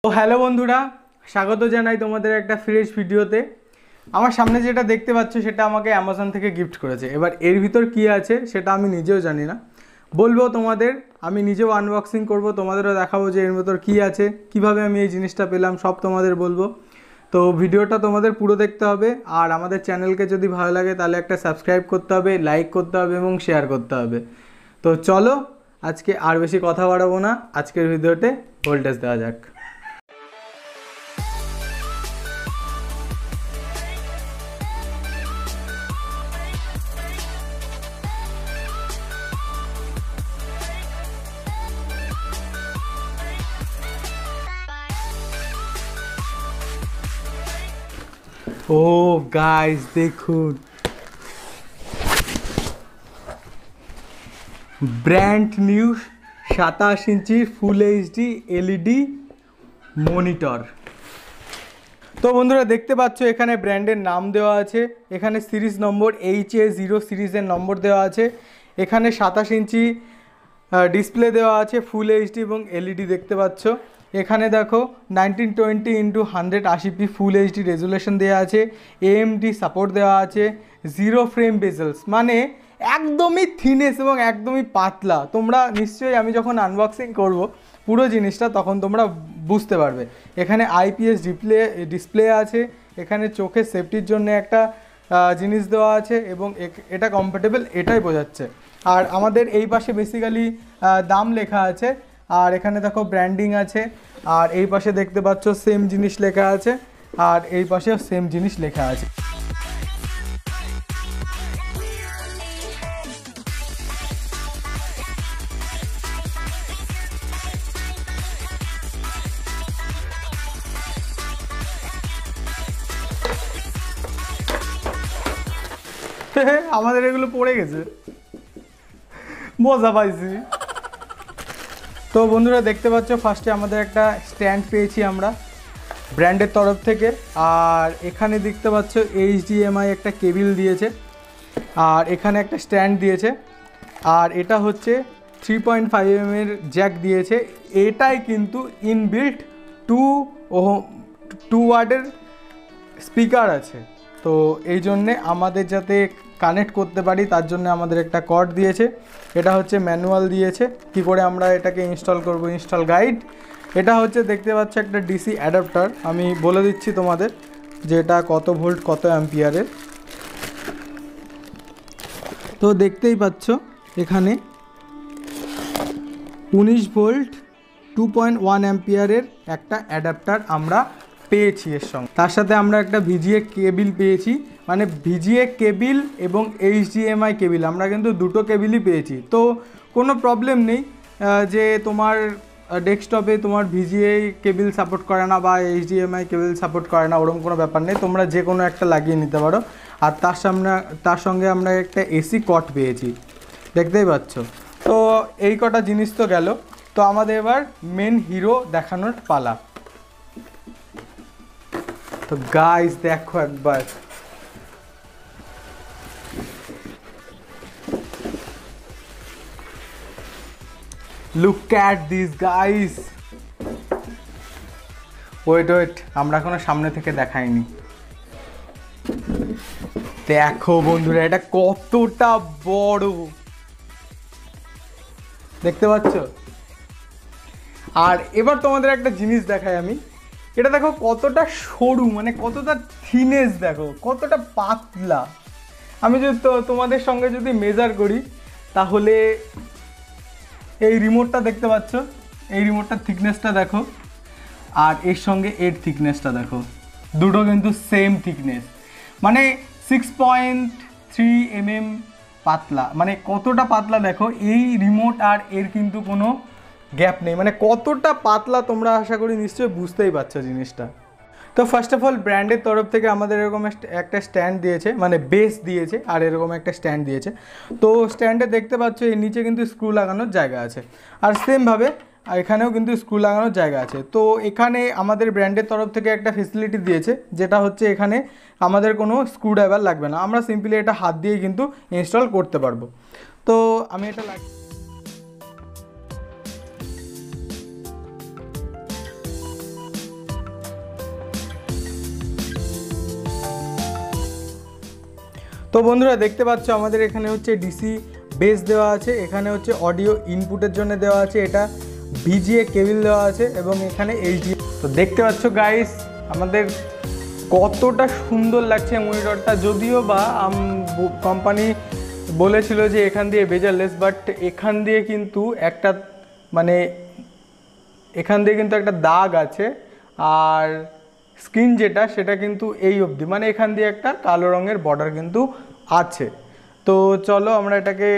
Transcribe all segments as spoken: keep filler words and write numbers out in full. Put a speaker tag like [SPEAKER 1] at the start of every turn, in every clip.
[SPEAKER 1] তো হ্যালো বন্ধুরা, স্বাগত জানাই তোমাদের একটা ফ্রেশ ভিডিওতে। আমার সামনে যেটা দেখতে পাচ্ছ সেটা আমাকে অ্যামাজন থেকে গিফট করেছে। এবার এর ভিতর কি আছে সেটা আমি নিজেও জানি না, বলবো তোমাদের। আমি নিজেও আনবক্সিং করব, তোমাদেরও দেখাবো যে এর ভিতর কী আছে, কিভাবে আমি এই জিনিসটা পেলাম, সব তোমাদের বলবো। তো ভিডিওটা তোমাদের পুরো দেখতে হবে। আর আমাদের চ্যানেলকে যদি ভালো লাগে তাহলে একটা সাবস্ক্রাইব করতে হবে, লাইক করতে হবে এবং শেয়ার করতে হবে। তো চলো, আজকে আর বেশি কথা বাড়াবো না, আজকের ভিডিওতে ভোল্টেজ দেওয়া যাক। ও গাইস দেখুন, ব্র্যান্ড নিউ সাতাশ inch full HD LED monitor. তো বন্ধুরা দেখতে পাচ্ছ এখানে ব্র্যান্ডের নাম দেওয়া আছে, এখানে series number H A zero সিরিজের নম্বর দেওয়া আছে, এখানে সাতাশ ইঞ্চি ডিসপ্লে দেওয়া আছে, ফুল এইচডি এবং এলইডি দেখতে পাচ্ছ। এখানে দেখো নাইনটিন টোয়েন্টি ইন্টু হান্ড্রেড আশি পি ফুল এইচডি রেজুলেশন দেওয়া আছে, এএমডি সাপোর্ট দেওয়া আছে, জিরো ফ্রেম বেজেলস, মানে একদমই থিনেস এবং একদমই পাতলা। তোমরা নিশ্চয়ই আমি যখন আনবক্সিং করব পুরো জিনিসটা তখন তোমরা বুঝতে পারবে। এখানে আইপিএস ডিসপ্লে ডিসপ্লে আছে, এখানে চোখের সেফটির জন্য একটা জিনিস দেওয়া আছে এবং এটা কম্ফর্টেবল, এটাই বোঝাচ্ছে। আর আমাদের এই পাশে বেসিক্যালি দাম লেখা আছে, আর এখানে দেখো ব্র্যান্ডিং আছে, আর এই পাশে দেখতে পাচ্ছ সেম জিনিস লেখা আছে, আর এই পাশেও সেম জিনিস লেখা আছে। আমাদের এগুলো পড়ে গেছে, মজা পাইছি। তো বন্ধুরা দেখতে পাচ্ছ ফার্স্টে আমাদের একটা স্ট্যান্ড পেয়েছি আমরা ব্র্যান্ডের তরফ থেকে, আর এখানে দেখতে পাচ্ছ এইচডিএমআই একটা কেবিল দিয়েছে, আর এখানে একটা স্ট্যান্ড দিয়েছে, আর এটা হচ্ছে থ্রি পয়েন্ট ফাইভ এম এর জ্যাক দিয়েছে। এটাই কিন্তু ইনবিল্ট টু ও টু ওয়াটের স্পিকার আছে। তো এই জন্যে আমাদের যাতে কানেক্ট করতে পারি তার জন্য আমাদের একটা কর্ড দিয়েছে। এটা হচ্ছে ম্যানুয়াল দিয়েছে কি করে আমরা এটাকে ইনস্টল করব, ইনস্টল গাইড। এটা হচ্ছে দেখতে পাচ্ছ একটা ডিসি অ্যাডাপ্টার, আমি বলে দিচ্ছি তোমাদের যে এটা কত ভোল্ট কত অ্যাম্পিয়ারের। তো দেখতেই পাচ্ছ এখানে উনিশ ভোল্ট টু পয়েন্ট ওয়ান অ্যাম্পিয়ারের একটা অ্যাডাপ্টার আমরা পেয়েছি এর সঙ্গে। তার সাথে আমরা একটা ভিজিএ কেবিল পেয়েছি, মানে ভিজিএ কেবিল এবং এইচডিএমআই কেবিল, আমরা কিন্তু দুটো কেবিলই পেয়েছি। তো কোনো প্রবলেম নেই যে তোমার ডেস্কটপে তোমার ভিজিএ কেবিল সাপোর্ট করে না বা এইচডিএমআই কেবিল সাপোর্ট করে না, ওরকম কোনো ব্যাপার নেই, তোমরা যে কোনো একটা লাগিয়ে নিতে পারো। আর তার সামনে তার সঙ্গে আমরা একটা এসি কট পেয়েছি, দেখতেই পাচ্ছ। তো এই কটা জিনিস তো গেল। তো আমাদের এবার মেন হিরো দেখানোর পালা। তো গাইস দেখো একবার, look at this guys. Wait wait আমরা এখনো সামনে থেকে দেখাইনি। দেখো বন্ধুরা এটা কতটা বড়, দেখতে পাচ্ছ। আর এবার তোমাদের একটা জিনিস দেখাই আমি, এটা দেখো কতটা সরু, মানে কতটা থিনেস, দেখো কতটা পাতলা। আমি যদি তোমাদের সঙ্গে যদি মেজার করি তাহলে এই রিমোটটা দেখতে পাচ্ছ, এই রিমোটটার থিকনেসটা দেখো, আর এর সঙ্গে এর থিকনেসটা দেখো, দুটো কিন্তু সেম থিকনেস, মানে six point three M M পাতলা। মানে কতটা পাতলা দেখো, এই রিমোট আর এর কিন্তু কোনো গ্যাপ নেই, মানে কতটা পাতলা তোমরা আশা করি নিশ্চয়ই বুঝতেই পারছো জিনিসটা। তো ফার্স্ট অফ অল ব্র্যান্ডের তরফ থেকে আমাদের এরকম একটা স্ট্যান্ড দিয়েছে, মানে বেস দিয়েছে, আর এরকম একটা স্ট্যান্ড দিয়েছে। তো স্ট্যান্ডে দেখতে পাচ্ছ এর নিচে কিন্তু স্ক্রু লাগানোর জায়গা আছে, আর সেমভাবে এখানেও কিন্তু স্ক্রু লাগানোর জায়গা আছে। তো এখানে আমাদের ব্র্যান্ডের তরফ থেকে একটা ফেসিলিটি দিয়েছে, যেটা হচ্ছে এখানে আমাদের কোনো স্ক্রু ড্রাইভার লাগবে না, আমরা সিম্পলি এটা হাত দিয়ে কিন্তু ইনস্টল করতে পারবো। তো আমি এটা লাগ তো বন্ধুরা দেখতে পাচ্ছ আমাদের এখানে হচ্ছে ডিসি বেস দেওয়া আছে, এখানে হচ্ছে অডিও ইনপুটের জন্য দেওয়া আছে, এটা ভিজিএ কেবল দেওয়া আছে এবং এখানে এইচডি। তো দেখতে পাচ্ছ গাইস আমাদের কতটা সুন্দর লাগছে মনিটরটা, যদিও বা কোম্পানি বলেছিল যে এখান দিয়ে বেজারলেস, বাট এখান দিয়ে কিন্তু একটা মানে এখান দিয়ে কিন্তু একটা দাগ আছে, আর স্ক্রিন যেটা সেটা কিন্তু এই অবধি, মানে এখান দিয়ে একটা কালো রঙের বর্ডার কিন্তু আছে। তো চলো আমরা এটাকে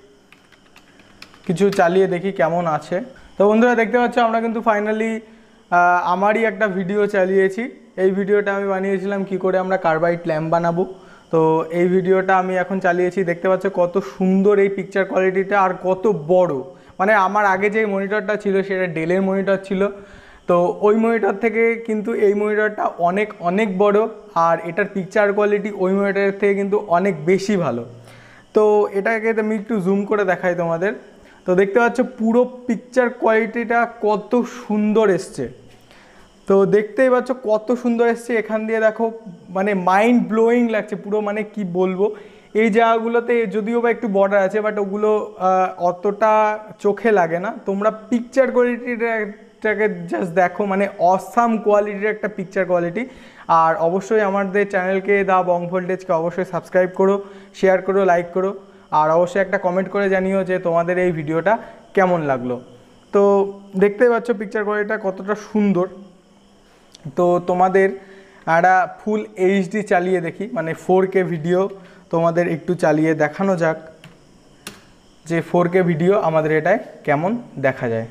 [SPEAKER 1] কিছু চালিয়ে দেখি কেমন আছে। তো বন্ধুরা দেখতে পাচ্ছ আমরা কিন্তু ফাইনালি আমারই একটা ভিডিও চালিয়েছি। এই ভিডিওটা আমি বানিয়েছিলাম কি করে আমরা কার্বাইড ল্যাম্প বানাবো। তো এই ভিডিওটা আমি এখন চালিয়েছি, দেখতে পাচ্ছ কত সুন্দর এই পিকচার কোয়ালিটিটা আর কত বড়। মানে আমার আগে যে মনিটরটা ছিল সেটা ডেলের মনিটর ছিল, তো ওই মনিটর থেকে কিন্তু এই মনিটরটা অনেক অনেক বড়, আর এটার পিকচার কোয়ালিটি ওই মনিটরের থেকে কিন্তু অনেক বেশি ভালো। তো এটাকে আমি একটু জুম করে দেখাই তোমাদের। তো দেখতে পাচ্ছ পুরো পিকচার কোয়ালিটিটা কত সুন্দর এসছে। তো দেখতেই পাচ্ছ কত সুন্দর এসছে, এখান দিয়ে দেখো মানে মাইন্ড ব্লোয়িং লাগছে পুরো, মানে কি বলবো। এই জায়গাগুলোতে যদিও বা একটু বর্ডার আছে, বাট ওগুলো অতটা চোখে লাগে না। তোমরা পিকচার কোয়ালিটিটাকে জাস্ট দেখো, মানে অসাম কোয়ালিটির একটা পিকচার কোয়ালিটি। আর অবশ্যই আমাদের চ্যানেলকে দা বং ভোল্টেজকে অবশ্যই সাবস্ক্রাইব করো, শেয়ার করো, লাইক করো, আর অবশ্যই একটা কমেন্ট করে জানিও যে তোমাদের এই ভিডিওটা কেমন লাগলো। তো দেখতেই পাচ্ছ পিকচার কোয়ালিটিটা কতটা সুন্দর। তো তোমাদের একটা ফুল এইচডি চালিয়ে দেখি, মানে ফোর কে ভিডিও তোমাদের একটু চালিয়ে দেখানো যাক যে ফোর কে ভিডিও আমাদের এটায় কেমন দেখা যায়।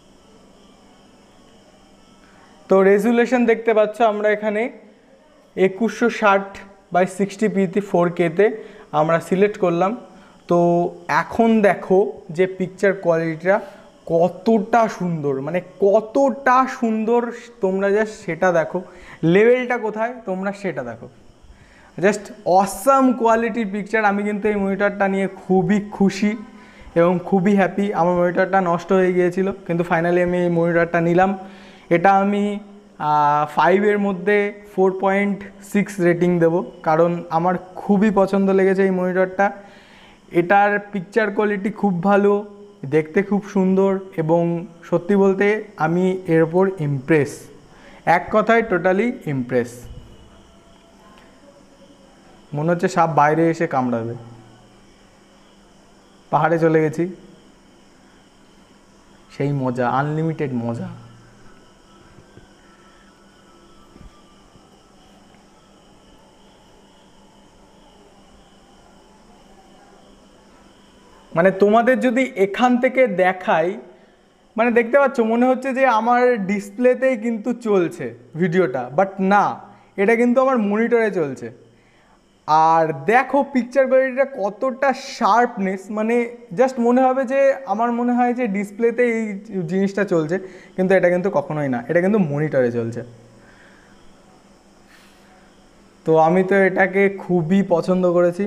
[SPEAKER 1] তো রেজুলেশন দেখতে পাচ্ছ আমরা এখানে একুশশো ষাট বাই সিক্সটি পিতে ফোর কেতে আমরা সিলেক্ট করলাম। তো এখন দেখো যে পিকচার কোয়ালিটিটা কতটা সুন্দর, মানে কতটা সুন্দর তোমরা জাস্ট সেটা দেখো, লেভেলটা কোথায় তোমরা সেটা দেখো, জাস্ট অসাম কোয়ালিটির পিকচার। আমি কিন্তু এই মনিটরটা নিয়ে খুবই খুশি এবং খুবই হ্যাপি। আমার মনিটরটা নষ্ট হয়ে গিয়েছিল, কিন্তু ফাইনালি আমি এই মনিটরটা নিলাম। এটা আমি ফাইভের মধ্যে ফোর পয়েন্ট সিক্স রেটিং দেবো, কারণ আমার খুবই পছন্দ লেগেছে এই মনিটরটা। এটার পিকচার কোয়ালিটি খুব ভালো, দেখতে খুব সুন্দর, এবং সত্যি বলতে আমি এর ওপর ইমপ্রেস, এক কথায় টোটালি ইমপ্রেস। মনে হচ্ছে সাপ বাইরে এসে কামড়াবে। পাহাড়ে চলে গেছি, সেই মজা, আনলিমিটেড মজা। মানে তোমাদের যদি এখান থেকে দেখাই, মানে দেখতে পাচ্ছ মনে হচ্ছে যে আমার ডিসপ্লেতেই কিন্তু চলছে ভিডিওটা, বাট না, এটা কিন্তু আমার মনিটরে চলছে। আর দেখো পিকচার কোয়ালিটিটা কতটা শার্পনেস, মানে জাস্ট মনে হবে যে আমার মনে হয় যে ডিসপ্লেতে এই জিনিসটা চলছে, কিন্তু এটা কিন্তু কখনোই না, এটা কিন্তু মনিটরে চলছে। তো আমি তো এটাকে খুবই পছন্দ করেছি।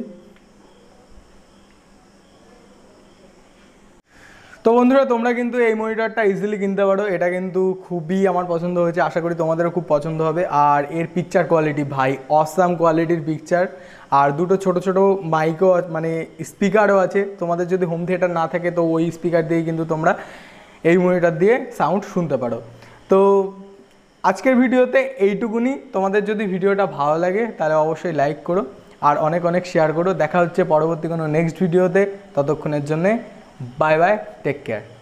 [SPEAKER 1] তো বন্ধুরা তোমরা কিন্তু এই মনিটরটা ইজিলি কিনতে পারো, এটা কিন্তু খুবই আমার পছন্দ হয়েছে, আশা করি তোমাদেরও খুব পছন্দ হবে। আর এর পিকচার কোয়ালিটি ভাই অসাম কোয়ালিটির পিকচার, আর দুটো ছোট ছোট মাইকও মানে স্পিকারও আছে। তোমাদের যদি হোম থিয়েটার না থাকে তো ওই স্পিকার দিয়েই কিন্তু তোমরা এই মনিটর দিয়ে সাউন্ড শুনতে পারো। তো আজকের ভিডিওতে এইটুকুনি। তোমাদের যদি ভিডিওটা ভালো লাগে তাহলে অবশ্যই লাইক করো আর অনেক অনেক শেয়ার করো। দেখা হচ্ছে পরবর্তী কোনো নেক্সট ভিডিওতে, ততক্ষণের জন্যে বাই বাই, টেক কেয়ার।